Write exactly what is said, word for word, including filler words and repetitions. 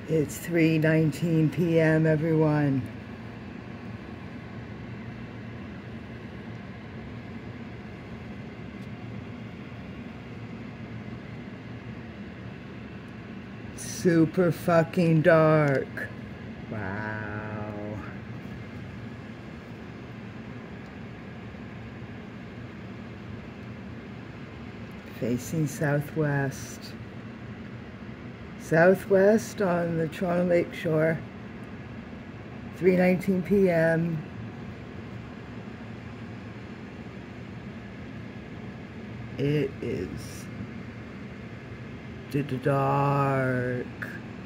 It's three nineteen p m everyone. Super fucking dark. Wow. Facing southwest. Southwest on the Toronto Lakeshore. three nineteen p m It is dark.